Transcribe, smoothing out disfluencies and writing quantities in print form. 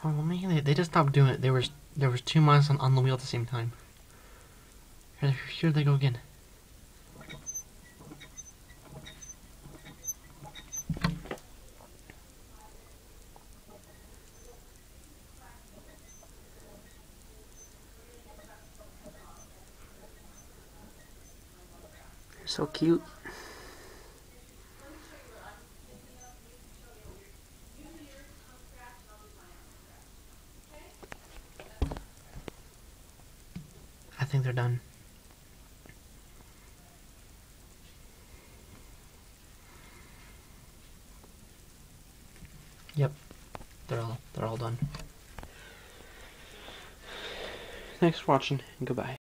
Oh, well, man, they just stopped doing it. There was two mice on the wheel at the same time. Here they go again. So cute. I think they're done. Yep, they're all done. Thanks for watching, and goodbye.